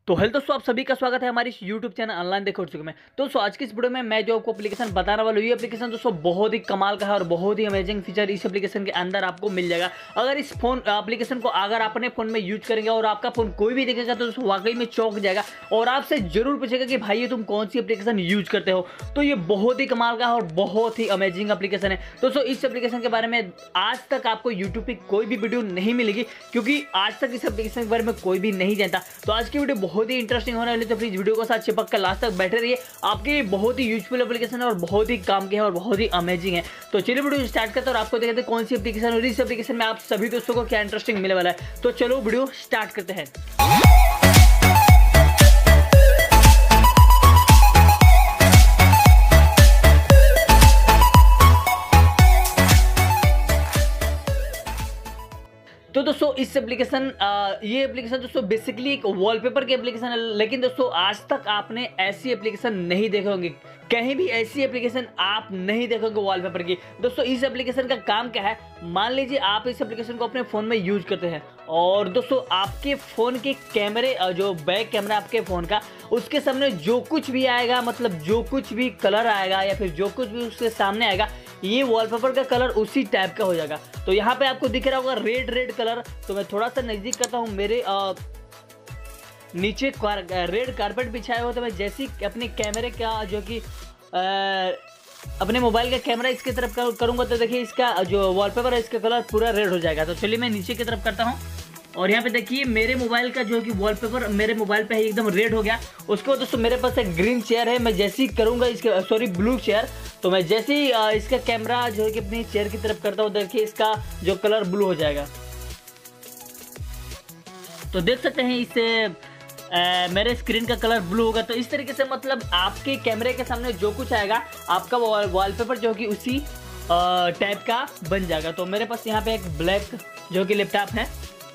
तो हेलो दोस्तों, आप सभी का स्वागत है हमारे इस YouTube चैनल ऑनलाइन देखो चुके में। दोस्तों आज की इस वीडियो में मैं जो आपको एप्लीकेशन बताने वाला हूँ, ये एप्लीकेशन दोस्तों बहुत ही कमाल का है और बहुत ही अमेजिंग फीचर इस एप्लीकेशन के अंदर आपको मिल जाएगा। अगर इस फोन एप्लीकेशन को अगर अपने फोन में यूज करेंगे और आपका फोन कोई भी देखेगा तो दोस्तों वाकई में चौंक जाएगा और आपसे जरूर पूछेगा कि भाई ये तुम कौन सी एप्लीकेशन यूज करते हो। तो ये बहुत ही कमाल का है और बहुत ही अमेजिंग एप्लीकेशन है। दोस्तों इस एप्लीकेशन के बारे में आज तक आपको यूट्यूब पे कोई भी वीडियो नहीं मिलेगी, क्योंकि आज तक इस एप्लीकेशन के बारे में कोई भी नहीं जानता। तो आज की वीडियो बहुत ही इंटरेस्टिंग होने वाली, तो प्लीज वीडियो को साथ चिपक कर लास्ट तक बैठे रहिए। आपके बहुत ही यूजफुल एप्लीकेशन है और बहुत ही काम की है और बहुत ही अमेजिंग है। तो चलिए वीडियो स्टार्ट करते हैं और आपको देखते हैं कौन सी एप्लीकेशन और इस एप्लीकेशन में आप सभी दोस्तों को क्या इंटरेस्टिंग मिलने वाला है। तो चलो वीडियो स्टार्ट करते हैं। तो दोस्तों इस एप्लीकेशन ये एप्लीकेशन दोस्तों बेसिकली एक वॉलपेपर की एप्लीकेशन है, लेकिन दोस्तों आज तक आपने ऐसी एप्लीकेशन नहीं देखे होंगे, कहीं भी ऐसी एप्लीकेशन आप नहीं देखोगे वॉलपेपर की। दोस्तों इस एप्लीकेशन का काम क्या है, मान लीजिए आप इस एप्लीकेशन को अपने फ़ोन में यूज करते हैं और दोस्तों आपके फ़ोन के कैमरे, जो बैक कैमरा आपके फ़ोन का, उसके सामने जो कुछ भी आएगा, मतलब जो कुछ भी कलर आएगा या फिर जो कुछ भी उसके सामने आएगा, ये वॉलपेपर का कलर उसी टाइप का हो जाएगा। तो यहाँ पे आपको दिख रहा होगा रेड कलर। तो मैं थोड़ा सा नज़दीक करता हूँ, मेरे नीचे रेड कारपेट बिछाया हुआ। तो मैं जैसे ही अपने कैमरे का जो कि अपने मोबाइल का कैमरा इसकी तरफ करूँगा तो देखिए इसका जो वॉलपेपर है इसका कलर पूरा रेड हो जाएगा। तो चलिए मैं नीचे की तरफ करता हूँ और यहाँ पे देखिए मेरे मोबाइल का जो कि वॉलपेपर मेरे मोबाइल पे है एकदम रेड हो गया। उसके बाद दोस्तों मेरे पास एक ग्रीन चेयर है, मैं जैसे ही करूँगा इसके ब्लू चेयर, तो मैं जैसे ही इसका कैमरा जो है कि अपनी चेयर की तरफ करता हूँ, देखिए इसका जो कलर ब्लू हो जाएगा। तो देख सकते हैं इससे मेरे स्क्रीन का कलर ब्लू होगा। तो इस तरीके से मतलब आपके कैमरे के सामने जो कुछ आएगा आपका वॉलपेपर जो कि उसी टाइप का बन जाएगा। तो मेरे पास यहाँ पे एक ब्लैक जो कि लैपटॉप है,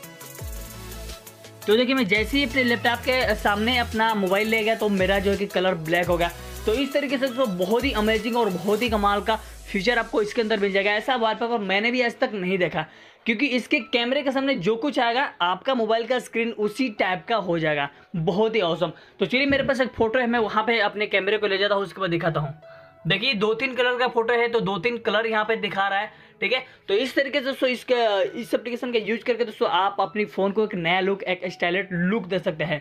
तो देखिए मैं जैसे ही अपने लैपटॉप के सामने अपना मोबाइल ले गया तो मेरा जो है कि कलर ब्लैक हो गया। तो इस तरीके से तो बहुत ही अमेजिंग और बहुत ही कमाल का फीचर आपको इसके अंदर मिल जाएगा। ऐसा वॉलपेपर मैंने भी आज तक नहीं देखा, क्योंकि इसके कैमरे के सामने जो कुछ आएगा आपका मोबाइल का स्क्रीन उसी टाइप का हो जाएगा। बहुत ही औसम। तो चलिए मेरे पास एक फोटो है, मैं वहाँ पे अपने कैमरे को ले जाता हूँ, उसके बाद दिखाता हूँ। देखिए 2-3 कलर का फोटो है, तो 2-3 कलर यहाँ पे दिखा रहा है, ठीक है। तो इस तरीके से दोस्तों इस एप्लीकेशन का यूज करके दोस्तों आप अपनी फ़ोन को एक नया लुक, एक स्टाइलिश लुक दे सकते हैं।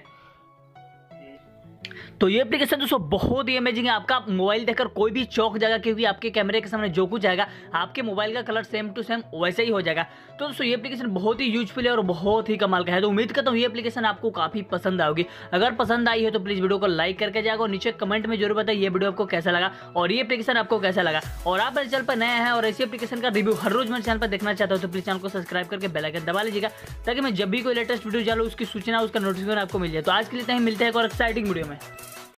तो ये एप्लीकेशन दोस्तों बहुत ही अमेजिंग है। आपका मोबाइल देखकर कोई भी चौंक जाएगा, क्योंकि आपके कैमरे के सामने जो कुछ आएगा आपके मोबाइल का कलर सेम टू सेम वैसे ही हो जाएगा। तो दोस्तों ये एप्लीकेशन बहुत ही यूजफुल है और बहुत ही कमाल का है। तो उम्मीद करता हूँ ये एप्लीकेशन आपको काफ़ी पसंद आएगी। अगर पसंद आई है तो प्लीज़ वीडियो को लाइक करके जाएगा और नीचे कमेंट में जरूर बताइए ये वीडियो आपको कैसा लगा और ये एप्लीकेशन आपको कैसा लगा। और आप मेरे चैनल पर नए हैं और ऐसी एप्लीकेशन का रिव्यू हर रोज मेरे चैनल पर देखना चाहते हो तो प्लीज़ चैनल को सब्सक्राइब करके बेल आइकन दबा लीजिएगा, ताकि मैं जब भी कोई लेटेस्ट वीडियो डालूं उसकी सूचना, उसका नोटिफिकेशन आपको मिल जाए। तो आज के लिए मिलते हैं एक और एक्साइटिंग वीडियो में।